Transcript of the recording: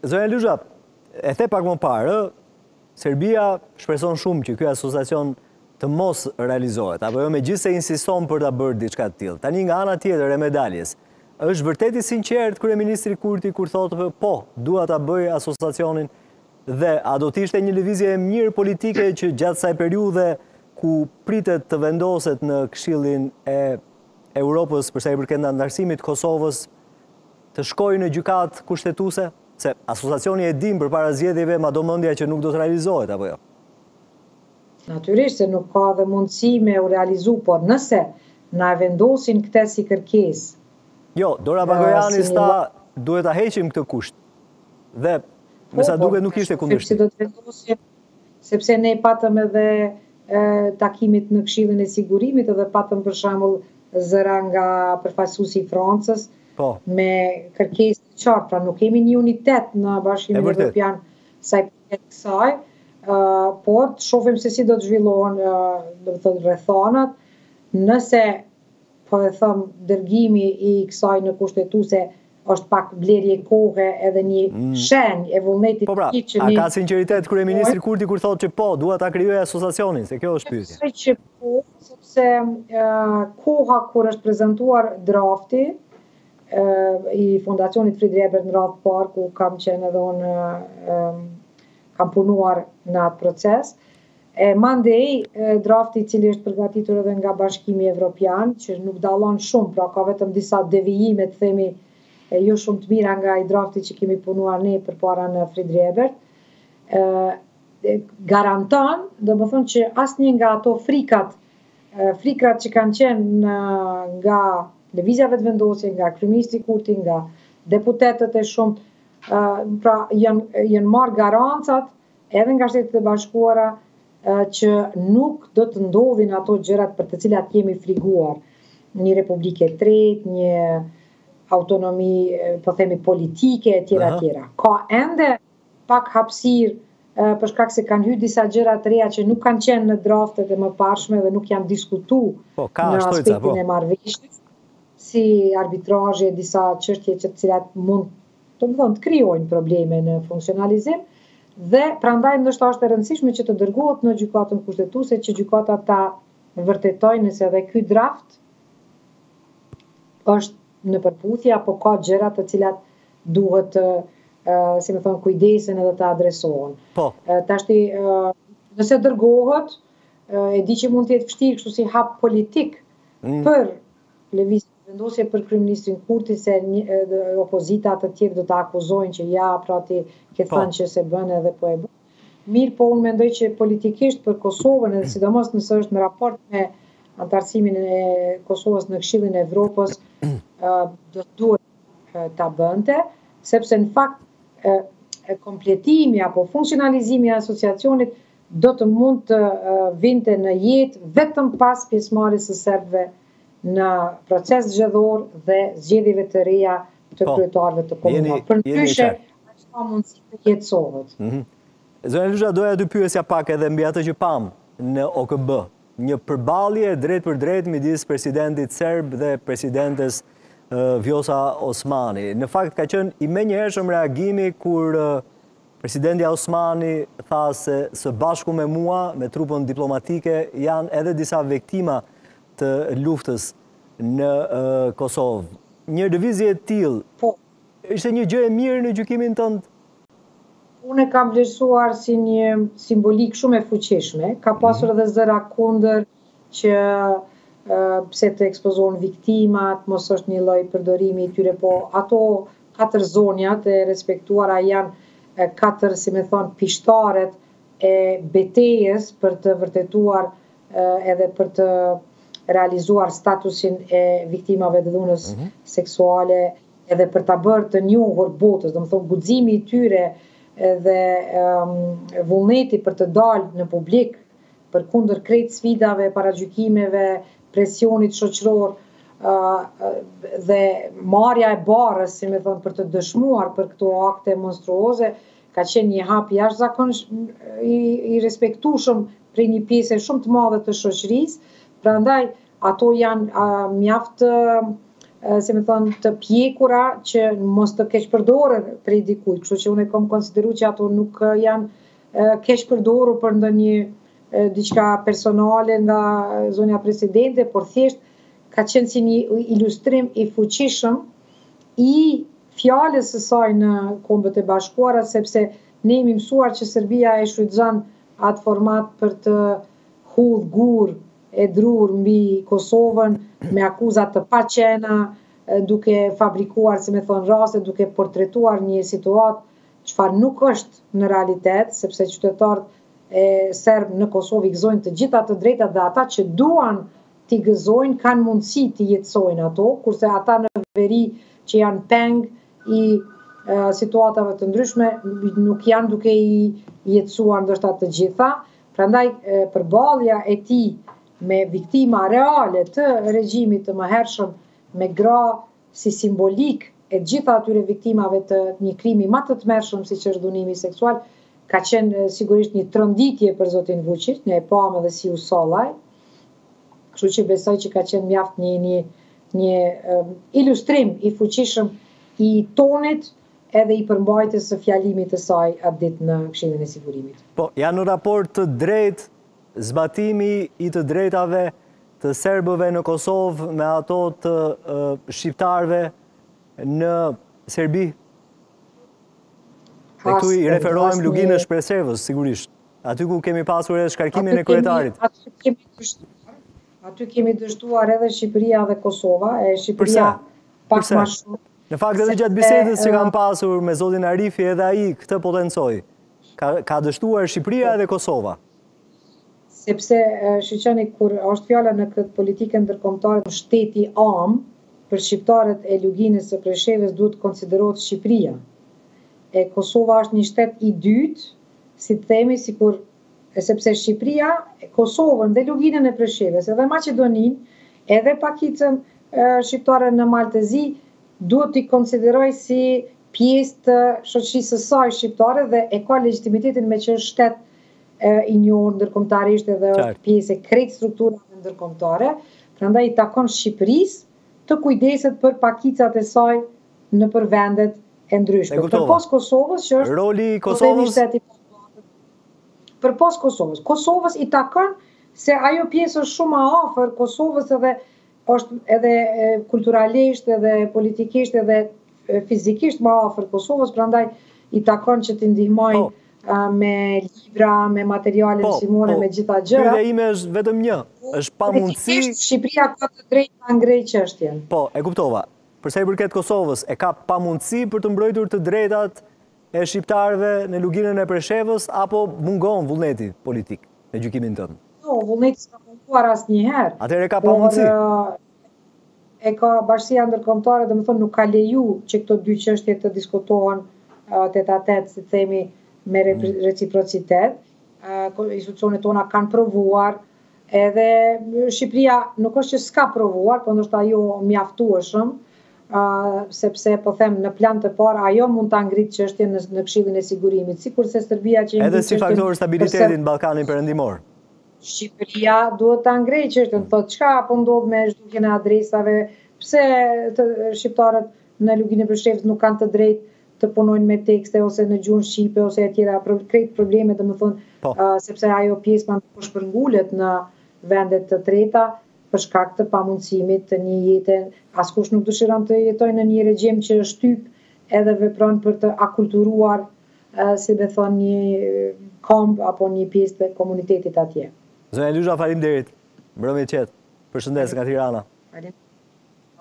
Zonja Luzha, e the pak më parë, Serbia shpreson shumë që ky asociacion të mos realizohet, apo jo, megjithëse insiston për ta bërë diçka të tillë. Tani nga ana tjetër e medaljes, është vërtet i sinqert kryeministri Kurti kur thotë po, dua ta bëj asociacionin dhe a do të ishte një lëvizje e mirë politike që gjatë kësaj periudhe ku pritet të vendoset në Këshillin e Europës për sa i përket anëtarësimit të Kosovës të shkojë në gjykatë kushtetuese? Se asociacioni e dim përpara zgjedhjeve, madomendja që nuk do të realizohet, apo jo? Natyrisht se nuk ka dhe mundësi me u realizu, por nëse na e vendosin këtë si kërkesë. Jo, Dora Bagojani sta duhet ta heqim këtë kusht. Dhe me sa duket nuk ishte kundërshtim. Si do të vendosim, sepse ne patëm edhe takimit në Këshillin e Sigurimit edhe patëm për shembull zëra nga përfaqësuesi i Francës me kërkesë të qartë, pra nuk kemi një unitet në Bashkimin Evropian sa i përket kësaj, por të shohim se si do të zhvillohen, do të thonë rrethanat, nëse po e them dërgimi i kësaj në kushtetuese është pak blerje kohe edhe një shenjë e vullnetit të tij që a ka sinqeritet kryeministri Kurti kur thotë që po, dua ta krijoj asociacionin, se kjo është pyetja. Që po, sepse koha kur është prezantuar drafti i Fondacionit Fridri Ebert në radhë parë, ku kam qenë edhe unë kam punuar në atë proces, mandej drafti i cili është përgatitur edhe nga Bashkimi Evropian, që nuk dallon shumë, pra ka vetëm disa devijime, të themi, jo shumë të mira nga i drafti që kemi punuar ne përpara në Fridri Ebert, garanton, do më thonë që asnjë nga ato frikrat që kanë qenë nga lëvizjave të vendosje, nga kryeministri Kurti, nga deputetët e shumt, pra janë marrë garancat edhe nga Shtetet e Bashkuara që nuk do të ndodhin ato gjërat për të cilat jemi friguar. Një republike e tretë, një autonomi, po themi politike, etj. Ka ende pak hapësirë për shkak se kanë hyrë disa gjëra të reja që nuk kanë qenë në draftet e mëparshme dhe nuk janë diskutuar në aspektin e marrëveshjes, si arbitrazhe, disa çështje të cilat mund të krijojnë probleme në funksionalizim, dhe prandaj ndoshta është e rëndësishme që të dërgohet në gjykatën kushtetuese që gjykata ta vërtetojë nëse edhe ky draft është në përputhje apo ka gjëra të cilat duhet si më thon kujdesen edhe të adresohen. Tashti nëse dërgohet, e di që mund të jetë vështirë kështu si hap politik për lëvizje vendosje për kryeministrin Kurti, se opozita të tjerë do të akuzojnë që ja, pra ti ke thënë që se bën edhe po e bën. Mirë, po unë mendoj që politikisht për Kosovën, edhe sidomos nëse është në raport me antarësimin e Kosovës në Këshillin e Evropës, do duhet ta bënte, sepse në fakt kompletimi apo funksionalizimi i asociacionit do të mund të vinte në jetë vetëm pas pjesëmarrjes së serbëve në proces zgjedhor dhe zgjedhjeve të reja të kryetarëve të komunave. Përndryshe, ka mundësi të jetësohet. Zonja Luzha, doja të pyesja pak edhe mbi atë që pam në OKB, një përballje drejt për drejt midis presidentit serb dhe presidentes Vjosa Osmani. Në fakt ka qenë i menjëhershëm reagimi kur presidenti Osmani tha se së bashku me mua, me trupën diplomatike, janë edhe disa viktima të luftës në Kosovë. Një lëvizje e tillë, ishte një gjë e mirë në gjykimin tënd? Unë e kam vlerësuar si një simbolik shumë e fuqishme. Ka pasur edhe zëra kundër që pse të ekspozohen viktimat, mos është një lloj përdorimi i tyre, po ato 4 zonjat e respektuara janë 4, si më thon, pishtaret e betejës për të vërtetuar edhe për të realizuar statusin e viktimave të dhunës seksuale, edhe për ta bërë të njohur botës, do të thonë guximi i tyre dhe vullneti për të dalë në publik përkundër krejt sfidave, paragjykimeve, presionit shoqëror dhe marrja e barrës, si më thon, për të dëshmuar për këto akte monstruoze, ka qenë një hap jashtëzakonisht i respektueshëm prej një pjese shumë të madhe të shoqërisë. Prandaj ato janë mjaft si me thonë, të pjekura që mos të keqpërdorën prej dikujt. Kështu që unë e kam konsideru që ato nuk janë keqpërdorur për ndonjë diçka personale nga zonja presidente, por thjesht ka qenë si një ilustrim i fuqishëm i fjalës së saj në Kombët e Bashkuara, sepse ne jemi mësuar që Serbia e shfrytëzon atë format për të hudhur gur e drur mbi Kosovën me akuzat të paqena, duke fabrikuar, si me thonë, raste, duke portretuar një situatë çfarë nuk është në realitet, sepse qytetarët e serbë në Kosovë i gëzojnë të gjitha të drejtat dhe ata që duan t'i gëzojnë kanë mundësi t'i jetësojnë ato, kurse ata në veri që janë peng i situatave të ndryshme nuk janë duke i jetësuar ndoshta të gjitha. Prandaj përballja e tij me viktima reale të regjimit të mëhershëm me gra si simbolik e gjitha atyre viktimave të një krimi më të tmerrshëm siç është dhunimi seksual, ka qenë sigurisht një tronditje për zotin Vučić, ne e pam edhe si u sollaj. Kështu që besoj që ka qenë mjaft një ilustrim i fuqishëm i tonit edhe i përmbajtjes së fjalimit të saj atë ditë në Këshillin e Sigurimit. Po, janë në raport të drejtë zbatimi i të drejtave të serbëve në Kosovë me ato të shqiptarëve në Serbi? Dhe këtu i referohem Luginës Shpresevës, sigurisht. Aty ku kemi pasur edhe shkarkimin e kryetarit. Aty kemi dështuar edhe Shqipëria dhe Kosova. Shqipëria pak më shumë. Në fakt edhe gjatë bisedës që kam pasur me zotin Arifi edhe ai këtë potencoi. Ka dështuar Shqipëria edhe Kosova. Sepse shqyqeni kur është fjala në këtë politikën ndërkombëtare, shteti am për shqiptarët e Luginës së Preshevës duhet konsiderohet Shqipëria. E Kosova është një shtet i dytë, si të themi, sepse Shqipëria, Kosovën dhe Luginën e Preshevës, edhe Maqedoninë, edhe pakicën shqiptare në Maltezi, duhet t'i konsideroj si pjesë të shoqërisë së saj shqiptare dhe e ka legitimitetin me që është shtet i njohur ndërkombëtarisht edhe është pjesë e krejt strukturave ndërkombëtare. Prandaj i takon Shqipërisë të kujdeset për pakicat e saj nëpër vendet e ndryshme. Përpos Kosovës, që është roli i Kosovës, përpos Kosovës i takon se ajo pjesë është shumë më afër Kosovës edhe është edhe kulturalisht edhe politikisht edhe fizikisht më afër Kosovës, prandaj i takon që t'i ndihmojnë me libra, me materiale mësimore, me gjitha gjëra. Pyetja ime është vetëm një, është pamundësi. Shqipëria ka të drejtë ta ngrejë çështjen. Po, e kuptova. Për sa i përket Kosovës, e ka pamundësi për të mbrojtur të drejtat e shqiptarëve në Luginën e Preshevës apo mungon vullneti politik në gjykimin tënd? Jo, vullneti s'ka munguar asnjëherë. Atëherë ka pamundësi. E ka Bashkia Ndërkombëtare, domethënë nuk ka leju që këto dy çështje të diskutohen tet-a-tet, si themi, me reciprocitet. Institucionet tona kanë provuar, edhe Shqipëria nuk është që s'ka provuar, po ndoshta ajo mjaftueshëm, sepse po them në plan të parë ajo mund ta ngritë çështjen në Këshillin e Sigurimit, sikurse Serbia që edhe si faktor stabiliteti në Ballkanin Perëndimor. Shqipëria duhet ta ngrejë çështjen, thotë çka po ndodh me zhdukjen e adresave, pse shqiptarët në Luginën e Preshevës nuk kanë të drejtë të punojnë me tekste ose në gjuhën shqipe ose etjera, krejt probleme, domethënë, sepse ajo pjesë po shpërngulet në vendet të treta për shkak të pamundësimit të një jete. Askush nuk dëshiron të jetojë në një regjim që është shtyp edhe vepron për të akulturuar, si be thonë, një komb apo një pjesë të komunitetit atje. Zonja Lusha, faleminderit. Mbrëmje qetë. Përshëndes nga Tirana.